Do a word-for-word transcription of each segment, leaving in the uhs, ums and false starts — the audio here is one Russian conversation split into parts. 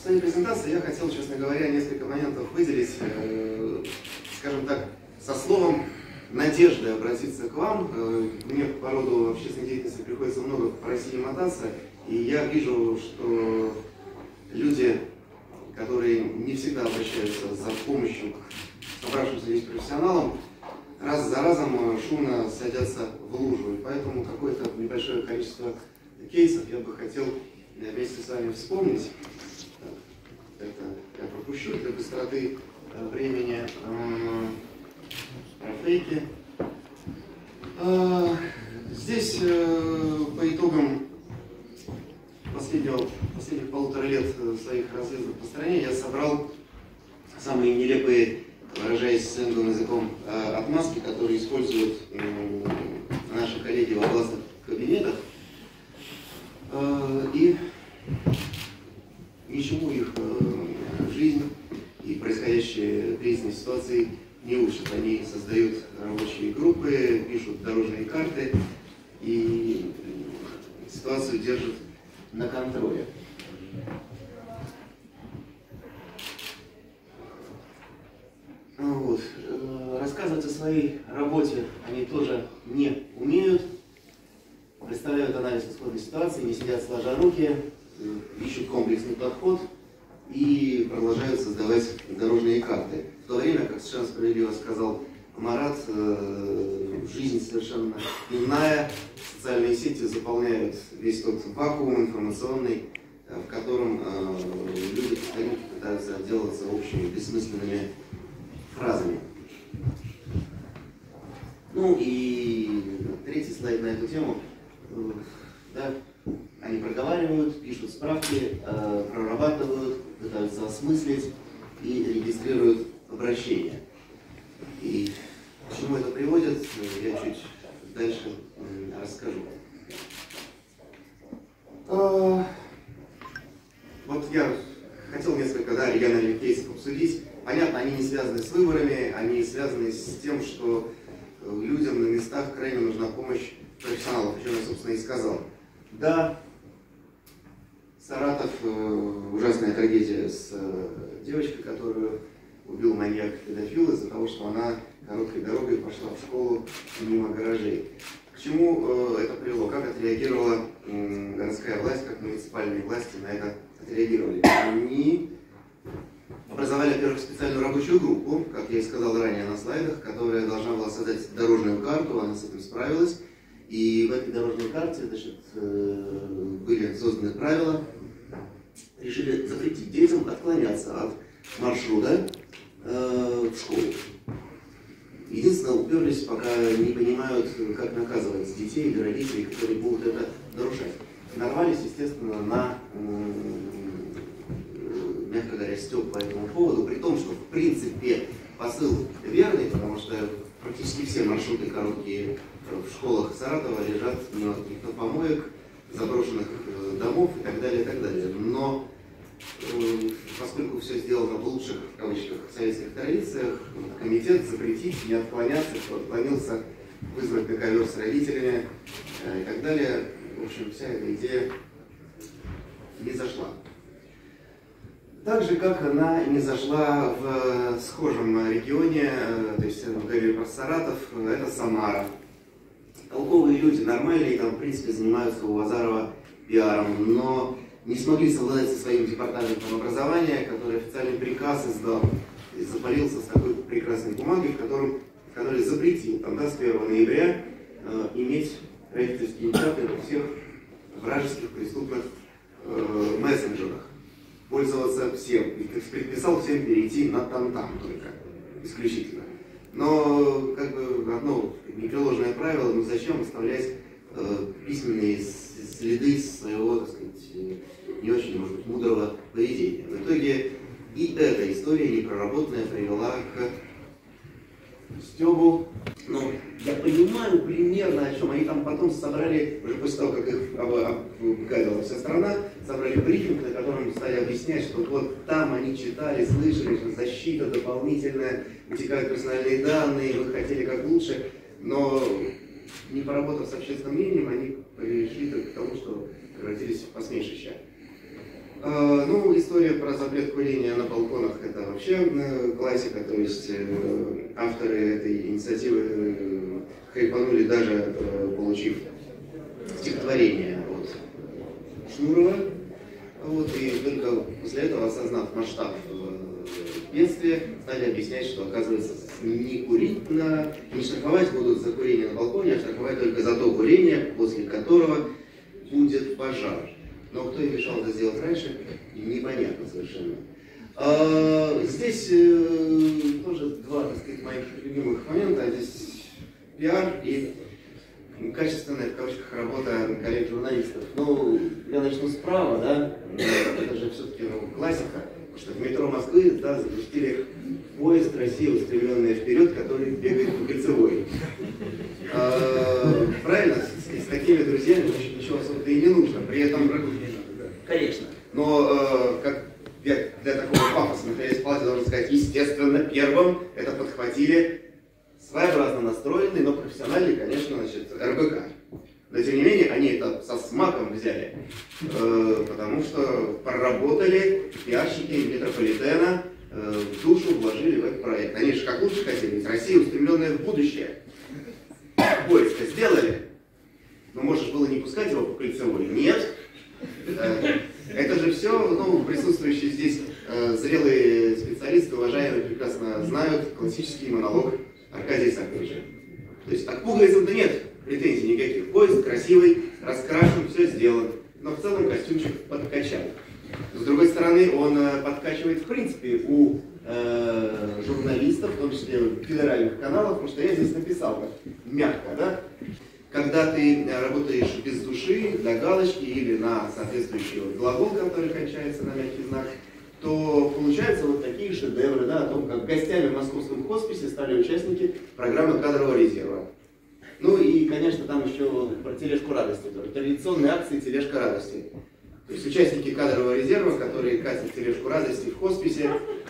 В своей презентации я хотел, честно говоря, несколько моментов выделить, э, скажем так, со словом надежды обратиться к вам. Э, мне по роду общественной деятельности приходится много по России мотаться, и я вижу, что люди, которые не всегда обращаются за помощью к собравшимся здесь профессионалам, раз за разом шумно садятся в лужу. И поэтому какое-то небольшое количество кейсов я бы хотел вместе с вами вспомнить. Это я пропущу для быстроты времени. Про фейки. Здесь по итогам последнего, последних полутора лет своих разъездов по стране я собрал самые нелепые, выражаясь сленговым языком, отмазки, которые используют наши коллеги в областных кабинетах. И ничему их жизнь и происходящие кризисные ситуации не учат. Они создают рабочие группы, пишут дорожные карты и ситуацию держат на контроле. Вот. Рассказывать о своей работе они тоже не умеют, представляют анализ исходной ситуации, не сидят сложа руки, ищут комплексный подход и продолжают создавать дорожные карты. В то время, как совершенно справедливо сказал Марат, жизнь совершенно иная, социальные сети заполняют весь тот вакуум информационный, в котором люди постоянно пытаются отделаться общими бессмысленными фразами. Ну и третий слайд на эту тему. Да, они проговаривают, пишут справки, прорабатывают, пытаются осмыслить и регистрируют обращения. И к чему это приводит, я чуть дальше расскажу. Вот я хотел несколько да, региональных кейсов обсудить. Понятно, они не связаны с выборами, они связаны с тем, что людям на местах крайне нужна помощь профессионалов, о чем я, собственно, и сказал. Да, Саратов, ужасная трагедия с девочкой, которую убил маньяк-педофил из-за того, что она короткой дорогой пошла в школу мимо гаражей. К чему это привело? Как отреагировала городская власть, как муниципальные власти на это отреагировали? Они образовали, во-первых, специальную рабочую группу, как я и сказал ранее на слайдах, которая должна была создать дорожную карту, она с этим справилась. И в этой дорожной карте, значит, были созданы правила, решили запретить детям отклоняться от маршрута э, в школу. Единственное, уперлись, пока не понимают, как наказывать детей или родителей, которые будут это нарушать. Нарвались, естественно, на, мягко говоря, стёб по этому поводу, при том, что в принципе посыл верный, потому что практически все маршруты короткие в школах Саратова лежат мимо каких-то помоек, заброшенных домов и так далее, и так далее. Но э, поскольку все сделано в лучших, в кавычках, советских традициях, комитет запретить, не отклоняться, кто отклонился, вызвать на ковер с родителями э, и так далее. В общем, вся эта идея не зашла. Так же, как она не зашла в схожем регионе, э, то есть мы говорили про Саратов, это Самара. Толковые люди, нормальные, там, в принципе, занимаются у Азарова пиаром, но не смогли совладать со своим департаментом образования, который официальный приказ издал и запалился с такой прекрасной бумагой, в котором, который запретил там, да, с первого ноября э, иметь родительские чаты во всех вражеских преступных э, мессенджерах, пользоваться всем, и предписал всем перейти на там-там только, исключительно. Но как бы одно непреложное правило, ну зачем оставлять э, письменные следы своего, так сказать, не очень, может быть, мудрого поведения. В итоге и эта история непроработанная привела к стёбу. Но я понимаю примерно, о чем они там потом собрали, уже после того, как их обгадила вся страна, собрали брифинг, на котором стали объяснять, что вот там они читали, слышали, что защита дополнительная, утекают персональные данные, вы хотели как лучше, но не поработав с общественным мнением, они пришли к тому, что превратились в посмешище. Э, ну, история про запрет курения на балконах – это вообще э, классика, то есть э, авторы этой инициативы э, хайпанули, даже э, получив стихотворение от Шнурова, вот, и только после этого, осознав масштаб э, бедствия, стали объяснять, что, оказывается, не курить на, не штрафовать будут за курение на балконе, а штрафовать только за то курение, после которого будет пожар. Но кто им мешал это сделать раньше, непонятно совершенно. А, здесь э, тоже два, так сказать, моих любимых момента. Здесь пиар и качественная, в кавычках, работа коллег-журналистов. Ну, я начну справа, да, это же все-таки ну, классика, потому что в метро Москвы, да, запустили поезд «Россия, устремленная вперед», который бегает по Кольцевой. А, правильно, с, с такими друзьями ничего особо-то и не нужно, при этом, конечно, но э, как для, для такого пафоса, находясь в палате, должен сказать, естественно, первым это подхватили своеобразно настроенный, но профессиональный, конечно, значит, эр бэ ка. Но тем не менее, они это со смаком взяли, э, потому что проработали пиарщики метрополитена, э, в душу вложили в этот проект. Они же как лучше хотели, ведь Россия, устремленная в будущее. Поезд-то сделали, но можешь было не пускать его по Кольцевой. Нет. Э, это же все, ну, присутствующие здесь э, зрелые специалисты, уважаемые, прекрасно знают классический монолог Аркадия Сахаровича. То есть от пуговицам-то нет претензий никаких. Поезд красивый, раскрашен, все сделано. Но в целом костюмчик подкачал. С другой стороны, он э, подкачивает в принципе у э, журналистов, в том числе федеральных каналов, потому что я здесь написал мягко, да? Когда ты работаешь без души, для галочки или на соответствующий глагол, который кончается на мягкий знак, то получаются вот такие шедевры, да, о том, как гостями в московском хосписе стали участники программы кадрового резерва. Ну и, конечно, там еще про тележку радости, традиционные акции «Тележка радости». То есть участники кадрового резерва, которые катят тележку радости в хосписе,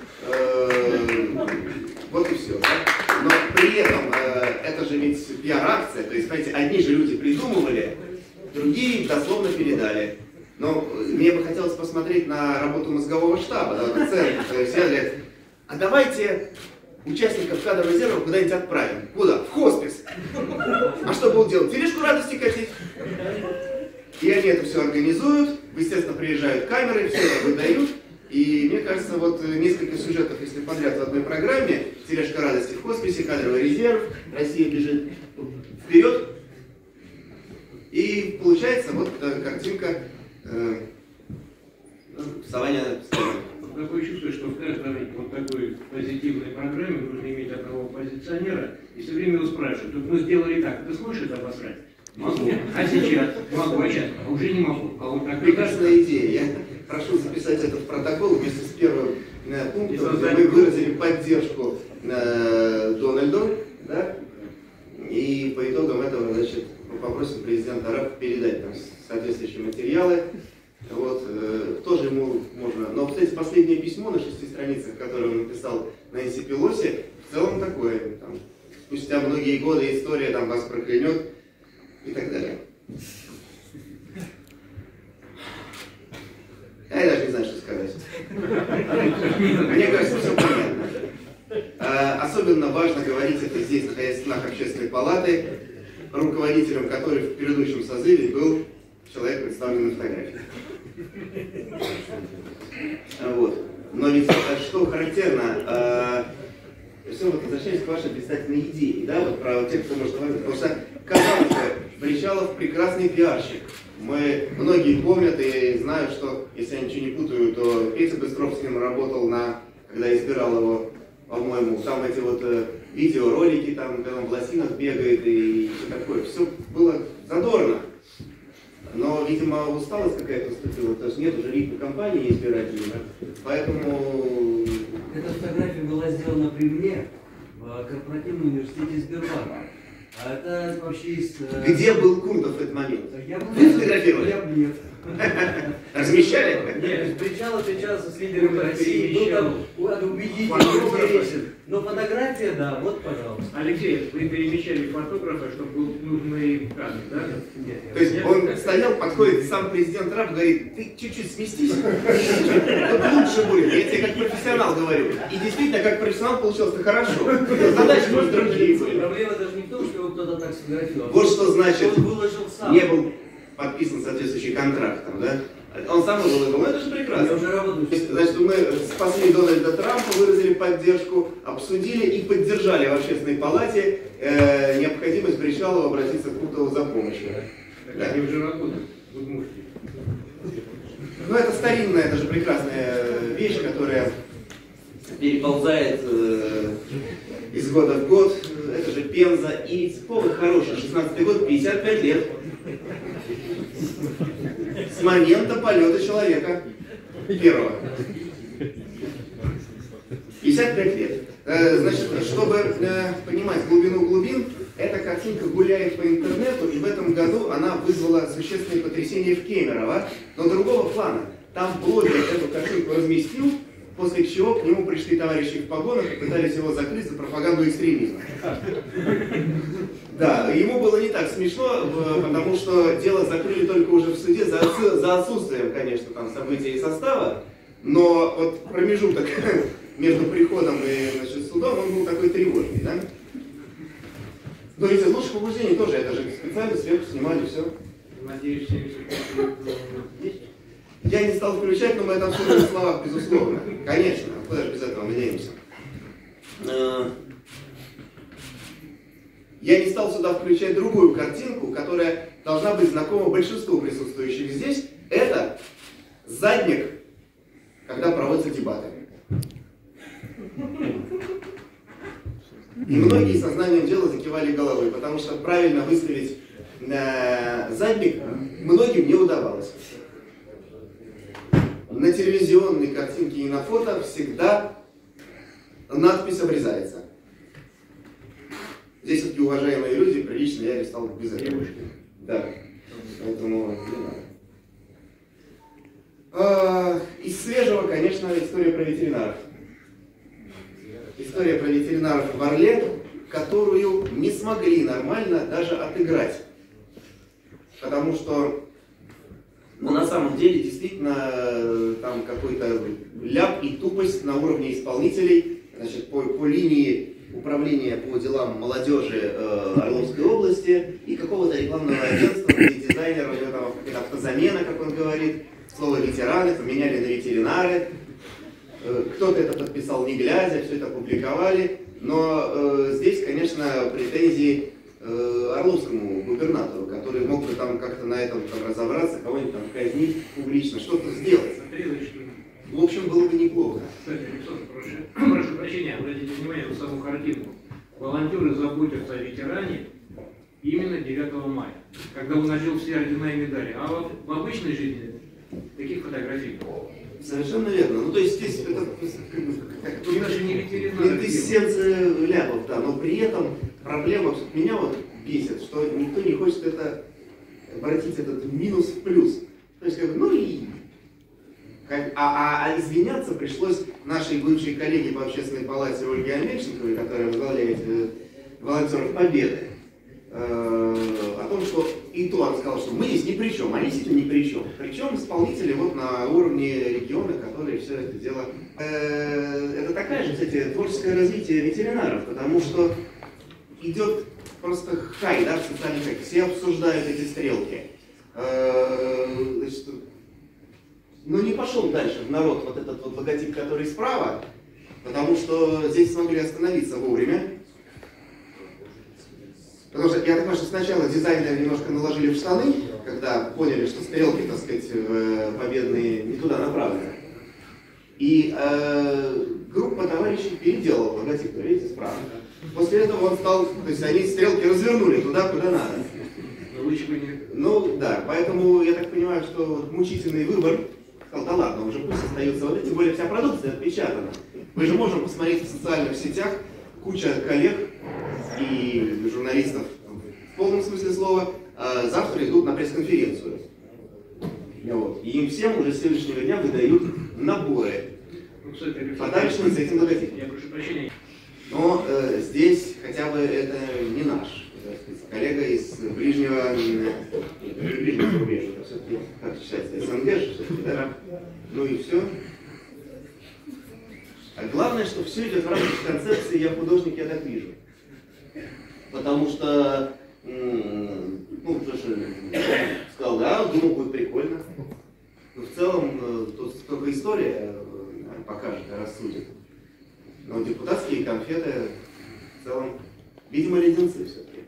э, вот и все. Да? Но при этом э, это же ведь пиар-акция, то есть, знаете, одни же люди придумывали, другие дословно передали. Но мне бы хотелось посмотреть на работу мозгового штаба, да, центра, то есть взяли, а давайте участников кадрового резерва куда-нибудь отправим. Куда? В хоспис. А что будут делать? Тележку радости катить. И они это все организуют, естественно, приезжают камеры, все это выдают. И мне кажется, вот несколько сюжетов, если подряд в одной программе, тележка радости в хосписе, кадровый резерв, Россия бежит вперед. И получается вот картинка э, вставания с колен. Такое чувство, что в каждой вот такой позитивной программе нужно иметь одного оппозиционера и все время его спрашивать. Тут мы сделали так, ты сможешь это обосрать? Могу. А сейчас? Могу, а сейчас? А уже не могу. А вот так прекрасная идея. Я прошу записать это в протокол вместе с первым э, пунктом, где мы выразили поддержку э, Дональду, да? И по итогам этого, значит, мы попросим президента РАФ передать нам соответствующие материалы. Вот, э, тоже ему можно. Но, кстати, последнее письмо на шести страницах, которое он написал Нэнси Пелоси, в целом такое. Там, спустя многие годы история там вас проклянет и так далее. Я даже не знаю, что сказать. Мне кажется, все понятно. А, особенно важно говорить это здесь, находясь в стенах общественной палаты, руководителем которой в предыдущем созыве был человек, представленный на фотографии. Вот. Но ведь что характерно, э, все вот возвращаясь к вашей представительной идее, да, вот про тех, кто может говорить, потому что, казалось бы, Бричалов прекрасный пиарщик. Мы, многие помнят и знают, что, если я ничего не путаю, то Петя Быстров с ним работал на, когда избирал его, по-моему, там эти вот э, видеоролики, там, когда он в лосинах бегает и все такое, все было задорно. Но, видимо, усталость какая-то наступила, то есть нет уже ритма кампании избирательной, поэтому... Эта фотография была сделана при мне в корпоративном университете Сбербанка. А это вообще из... Где был Кунтов в этот момент? Я был... Вы фотографировали? Я бы нет. Размещали? Нет, встречал, встречался с лидерами России, был там, надо убедить, интересен. Но фотография, да, вот, пожалуйста. Алексей, вы перемещали фотографа, чтобы был нужный кадр, да? Нет, То есть он стоял, подходит сам президент Трамп, говорит, ты чуть-чуть сместись, тут лучше будет. Я тебе как профессионал говорю. И действительно, как профессионал получилось-то хорошо. Задачи, может, другие были. Проблема даже не в том, что его кто-то так сфотографировал. Вот что значит, Он выложил сам. не был подписан соответствующий контракт там, да? Он сам выложил, ну это же прекрасно. Я уже работаю. Значит, мы спасли Дональда Трампа, выразили поддержку, обсудили и поддержали в Общественной палате э, необходимость Бричалова обратиться к Кунтову за помощью. Так Да. они уже работают, вы можете. Ну это старинная, это же прекрасная вещь, которая переползает э, из года в год. Это же Пенза. И повод хороший, шестнадцатый год, пятьдесят пять лет. С момента полета человека первого. пятьдесят пять лет. Э, значит, чтобы э, понимать глубину глубин, эта картинка гуляет по интернету, и в этом году она вызвала существенные потрясения в Кемерово, но другого плана. Там блогер эту картинку разместил, после чего к нему пришли товарищи в погонах и пытались его закрыть за пропаганду экстремизма. Да, ему было не так смешно, потому что дело закрыли только уже в суде за, за отсутствием, конечно, там событий и состава, но вот промежуток между приходом и, значит, судом, он был такой тревожный, да? Но ведь из лучших побуждений тоже, это же специально сверху снимали все. Надеюсь, семьдесят пять есть? Я не стал включать, но мы это обсудим в словах, безусловно. Конечно, куда же без этого мы денемся. Я не стал сюда включать другую картинку, которая должна быть знакома большинству присутствующих здесь. Это задник, когда проводятся дебаты. И многие сознанием дела закивали головой, потому что правильно выставить э, задник многим не удавалось. На телевизионной картинке и на фото всегда надпись обрезается. Здесь все-таки, уважаемые люди, прилично я листал без этого. Да. Поэтому не надо. А, из свежего, конечно, история про ветеринаров. История про ветеринаров в Орле, которую не смогли нормально даже отыграть. Потому что, ну, на самом деле, действительно, там какой-то ляп и тупость на уровне исполнителей, значит, по, по линии управления по делам молодежи э, Орловской области и какого-то рекламного агентства, где дизайнер, у него там какая-то автозамена, как он говорит, слово ветераны поменяли на ветеринары. Э, кто-то это подписал не глядя, все это опубликовали. Но э, здесь, конечно, претензии э, орловскому губернатору, который мог бы там как-то на этом там разобраться, кого-нибудь там казнить публично, что-то сделать. В общем, было бы неплохо. Кстати, Александр, прошу, прошу прощения, обратите внимание на саму картинку. Волонтеры заботятся о ветеране именно девятого мая, когда он носил все ордена и медали. А вот в обычной жизни таких фотографий. Совершенно верно. Ну, то есть здесь это как бы, даже не ветеринар. квинтэссенция ляпов, да, но при этом проблема, меня вот бесит, что никто не хочет это обратить этот минус в плюс. То есть, как бы, ну и Как, а, а, а извиняться пришлось нашей бывшей коллеге по общественной палате Ольге Амельченковой, которая возглавляет э, волонтеров Победы, э, о том, что и то она сказала, что мы здесь ни при чем, они здесь ни при чем. Причем исполнители вот на уровне региона, которые все это дело... Э, это такая же, кстати, творческое развитие ветеринаров, потому что идет просто хай, да, в социальных сетях, все обсуждают эти стрелки. Э, значит, Но не пошел дальше в народ вот этот вот логотип, который справа, потому что здесь смогли остановиться вовремя. Потому что я так понимаю, что сначала дизайнеры немножко наложили в штаны, когда поняли, что стрелки, так сказать, победные не туда направлены. И э, группа товарищей переделала логотип, видите, справа. После этого он стал, то есть они стрелки развернули туда, куда надо. Ну да, поэтому я так понимаю, что вот мучительный выбор. Сказал, да ладно, уже пусть остается вот это, тем более вся продукция отпечатана. Мы же можем посмотреть в социальных сетях, куча коллег и журналистов в полном смысле слова, э, завтра идут на пресс-конференцию. Вот. И им всем уже с следующего дня выдают наборы. Ну, кстати, подарочные с этим логотипом. Я прошу прощения. Но э, здесь хотя бы это не наш, так сказать, коллега из ближнего, э, ближнего зарубежья, все-таки, как считается, СНГ, все-таки, да? Ну и все. А главное, что все идет в рамках концепции «я художник, я так вижу». Потому что, ну, потому что сказал, да, думал, будет прикольно. Но в целом, тут только история покажет, рассудит. Но депутатские конфеты в целом, видимо, леденцы все-таки.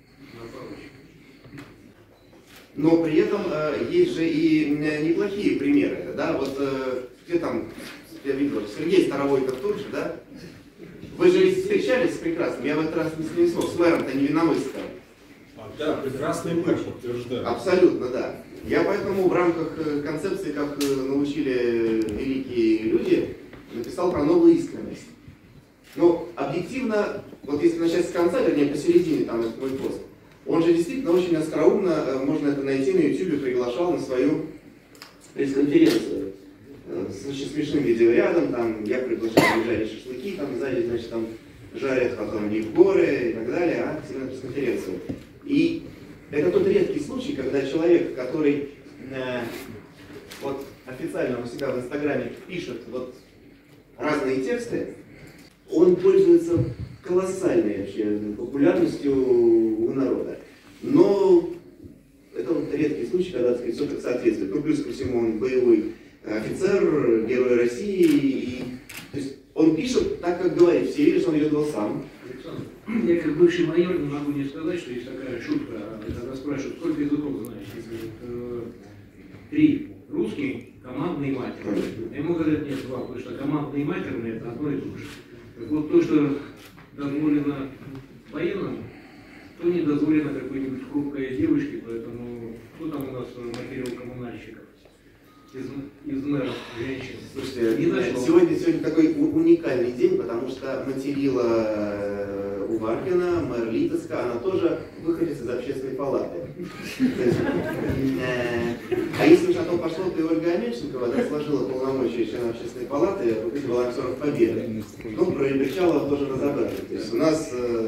Но при этом э, есть же и неплохие примеры. Да? Вот э, где там, я видел, Сергей Старовойков тут же, да? Вы же встречались с прекрасным, я в этот раз не смог, с мэром-то Невинномысска. Да, прекрасный мэр, подтверждаю. Абсолютно, да. Я поэтому в рамках концепции, как научили великие люди, написал про новую искренность. Но объективно, вот если начать с конца, вернее посередине, там это мой пост, он же действительно очень остроумно, можно это найти на ютубе, приглашал на свою пресс-конференцию. С очень смешным видеорядом, там я приглашаю жарить шашлыки, там сзади, значит, там жарят потом не в горы и так далее, а на пресс-конференцию. И это тот редкий случай, когда человек, который э, вот официально у себя в Инстаграме пишет вот разные тексты, он пользуется колоссальной вообще популярностью у народа. Но это вот редкий случай, когда, так сказать, все так соответствует. Ну, плюс ко всему он боевой офицер, герой России. И, то есть он пишет так, как говорит. Все видят, что он ведет его сам. Александр, я как бывший майор не могу не сказать, что есть такая шутка, когда спрашивают, сколько языков знаешь? Я говорю, э, три. Русский, командный и матерный. А ему говорят, нет, два, потому что командный и матерный это одно и то же. Так вот то, что дозволено военным, то не дозволено какой-нибудь хрупкой девушке, поэтому кто там у нас материл коммунальщиков? Из, из мэров женщин. Слушайте, сегодня, сегодня такой уникальный день, потому что материла Уваркина, мэр Липецка, она тоже выходит из общественной палаты. А если уж на то пошло, то и Ольга Амельченкова сложила полномочия члена общественной палаты, руководитель волонтеров Победы. Ну, про Ильберчалова тоже разобрали. То есть у нас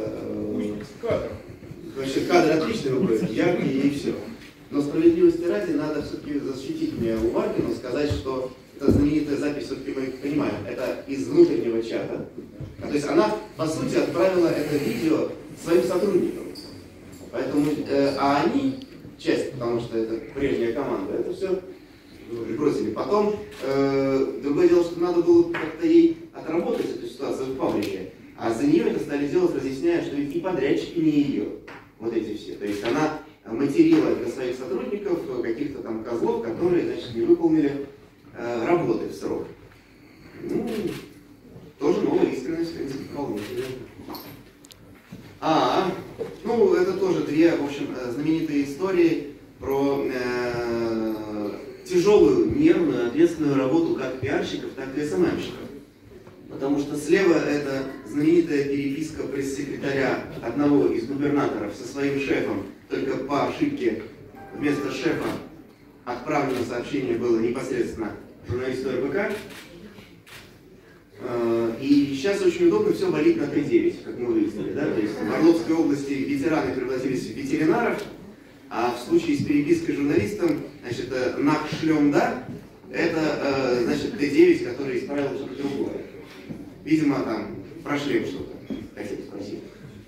вообще кадры отличные выходят, яркие и все. Но справедливости ради надо все-таки защитить мне Уваркину, сказать, что эта знаменитая запись, все-таки мы понимаем, это из внутреннего чата. А, то есть она, по сути, отправила это видео своим сотрудникам. Поэтому, э, а они, часть, потому что это прежняя команда, это все бросили. Потом, э, другое дело, что надо было как-то ей отработать эту ситуацию в паблике. А за нее это стали делать, разъясняя, что ведь и подрядчики не ее. Вот эти все. То есть она материла для своих сотрудников каких-то там козлов, которые, значит, не выполнили э, работы в срок. Ну, тоже новая искренность, в принципе, вполне. А, ну, это тоже две, в общем, знаменитые истории про э, тяжелую, нервную, ответственную работу как пиарщиков, так и эс эм эм-щиков. Потому что слева это знаменитая переписка пресс-секретаря одного из губернаторов со своим шефом, только по ошибке вместо шефа отправлено сообщение было непосредственно журналисту эр бэ ка. И сейчас очень удобно все валить на три девять, как мы выяснили. Да? То есть в Орловской области ветераны превратились в ветеринаров, а в случае с перепиской с журналистом, значит, нах шлем да, это значит тэ девять, который исправил что-то другое. Видимо, там прошли что-то, хотели спросить.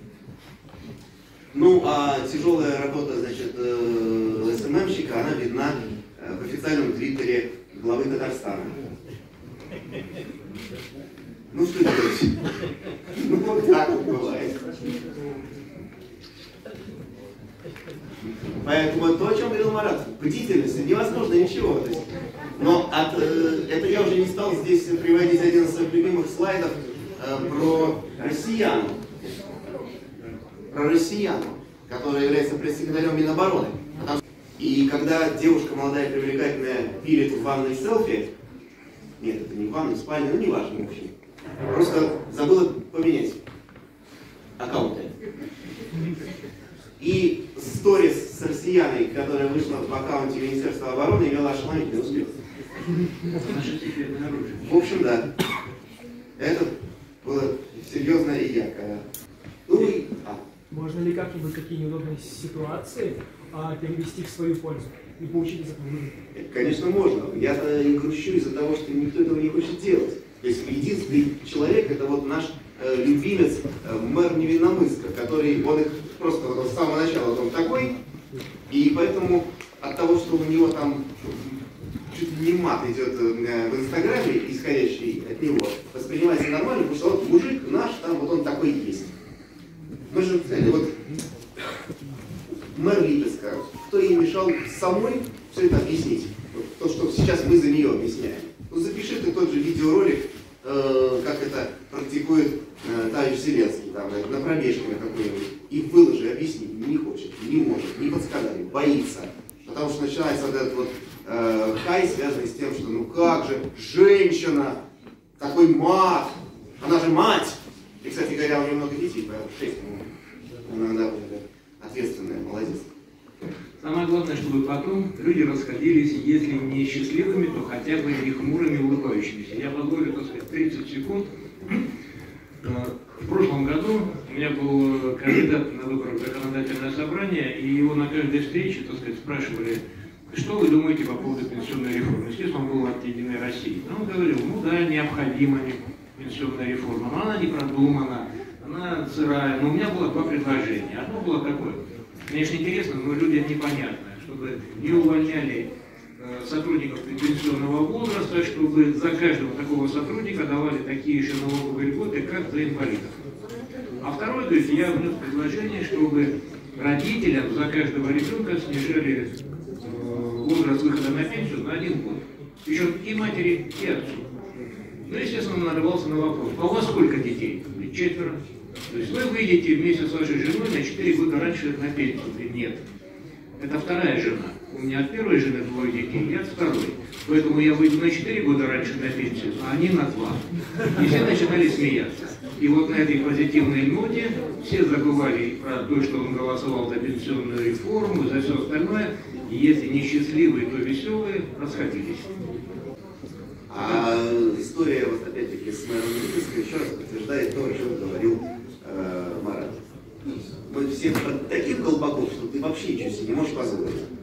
Ну, а тяжелая работа, значит, эс эм эм-щика, она видна в официальном твиттере главы Татарстана. Ну, что делать? Ну, вот так вот бывает. Поэтому то, о чем говорил Марат, бдительность, невозможно ничего. То есть, но от, э, это я уже не стал здесь приводить один из своих любимых слайдов э, про россиян. Про россиян, который является пресс-секретарем Минобороны. И когда девушка молодая, привлекательная, пилит в ванной селфи, нет, это не в ванной, в спальне, ну не важно, в общем. Просто забыла поменять аккаунты. И сторис с россиянами, которая вышла в аккаунте Министерства обороны, имела ошеломительный успех. Наше секретное оружие. В общем, да. Это было серьезно и ярко. Ну и... А. Можно ли как-нибудь такие неудобные ситуации а, перевести в свою пользу и получить из этого выгоду? Конечно, можно. Я-то и грущу из-за того, что никто этого не хочет делать. То есть единственный человек, это вот наш э, любимец, э, мэр Невинномысска, который, он их просто вот, с самого начала, вот он такой, и поэтому от того, что у него там чуть ли не мат идет э, в Инстаграме, исходящий от него, воспринимается нормально, потому что вот мужик наш, там вот он такой есть. Мы же, кстати, вот мэр Липецка, кто ей мешал самой все это объяснить? Вот, то, что сейчас мы за нее объясняем. Ну, запиши ты тот же видеоролик, э, как это практикует э, товарищ Зеленский, там, на пробежке на какой-нибудь, и выложи, объясни, не хочет, не может, не подсказали, боится. Потому что начинается вот этот вот э, хай, связанный с тем, что ну как же, женщина, такой мат, она же мать. И, кстати говоря, у нее много детей, поэтому шесть, ну, она ответственная, молодец. Самое главное, чтобы потом люди расходились, если не счастливыми, то хотя бы не хмурыми, улыбающимися. Я позволю, так сказать, тридцать секунд. В прошлом году у меня был кандидат на выборах в законодательное собрание, и его на каждой встрече, так сказать, спрашивали, что вы думаете по поводу пенсионной реформы. Естественно, он был от «Единой России». Но он говорил, ну да, необходима пенсионная реформа, но она не продумана, она сырая. Но у меня было два предложения. Одно было такое. Конечно, интересно, но людям непонятно, чтобы не увольняли э, сотрудников пенсионного возраста, чтобы за каждого такого сотрудника давали такие же налоговые льготы, как за инвалидов. А второе, говорит, я внес предложение, чтобы родителям за каждого ребенка снижали э, возраст выхода на пенсию на один год. Причем и матери, и отцу. Ну, естественно, он нарывался на вопрос, а у вас сколько детей? Четверо. То есть вы выйдете вместе с вашей женой на четыре года раньше на пенсию. Нет. Это вторая жена. У меня от первой жены двое детей, я от второй. Поэтому я выйду на четыре года раньше на пенсию, а они на два. И все начинали смеяться. И вот на этой позитивной ноте все забывали про то, что он голосовал за пенсионную реформу, за все остальное. И если не счастливые, то веселые, расходились. А история, вот опять-таки, с мэром Липецка еще раз подтверждает то, о чем говорил э, Марат. Мы все под таких колпаков, что ты вообще ничего себе не можешь позволить.